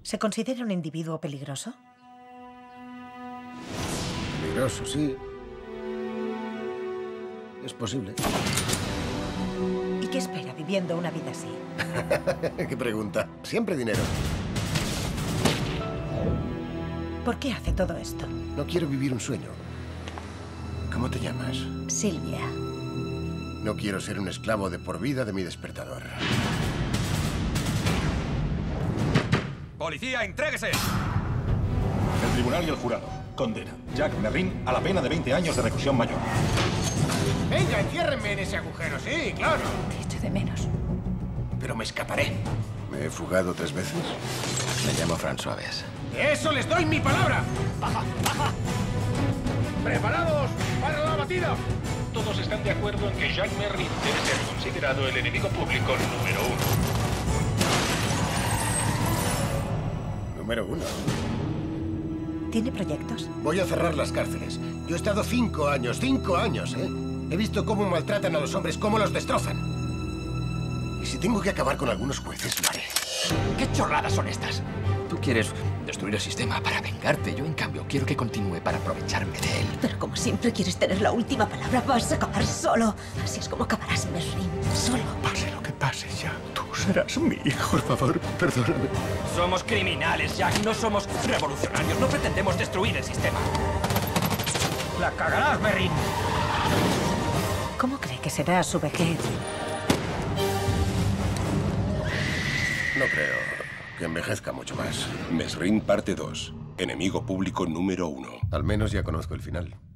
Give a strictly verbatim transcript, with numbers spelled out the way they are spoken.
¿Se considera un individuo peligroso? Peligroso, sí. Es posible. ¿Y qué espera viviendo una vida así? ¿Qué pregunta? Siempre dinero. ¿Por qué hace todo esto? No quiero vivir un sueño. ¿Cómo te llamas? Silvia. No quiero ser un esclavo de por vida de mi despertador. ¡Policía, entréguese! El tribunal y el jurado condenan Jack Merrin a la pena de veinte años de reclusión mayor. Venga, enciérrenme en ese agujero, sí, claro. Te echo de menos. Pero me escaparé. ¿Me he fugado tres veces? Me llamo François Bes. ¡De eso les doy mi palabra! ¡Baja, baja! ¡Preparados para la batida! Todos están de acuerdo en que Jack Merrin debe ser considerado el enemigo público número uno. Número uno. ¿Tiene proyectos? Voy a cerrar las cárceles. Yo he estado cinco años, cinco años, ¿eh? He visto cómo maltratan a los hombres, cómo los destrozan. Y si tengo que acabar con algunos jueces, lo haré. ¿Qué chorradas son estas? Tú quieres destruir el sistema para vengarte. Yo, en cambio, quiero que continúe para aprovecharme de él. Pero como siempre quieres tener la última palabra, vas a acabar solo. Así es como acabarás, Merrin. Solo. Pase lo que pase, Jack, tú serás mi hijo. Por favor, perdóname. Somos criminales, Jack. No somos revolucionarios. No pretendemos destruir el sistema. ¡La cagarás, Merrin! ¿Cómo cree que será su vejez? No creo que envejezca mucho más. Merrin parte dos. Enemigo público número uno. Al menos ya conozco el final.